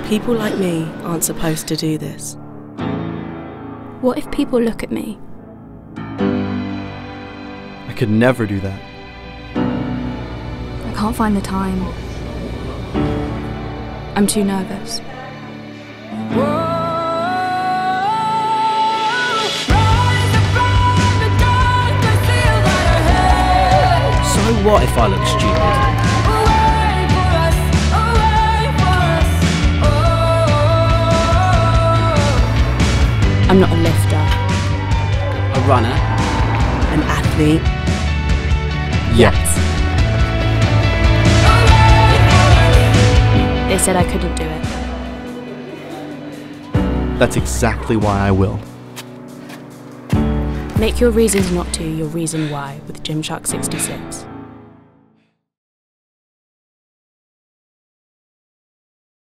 People like me aren't supposed to do this. What if people look at me? I could never do that. I can't find the time. I'm too nervous. So what if I look stupid? I'm not a lifter. A runner? An athlete. Yes. They said I couldn't do it. That's exactly why I will. Make your reasons not to your reason why with Gymshark66.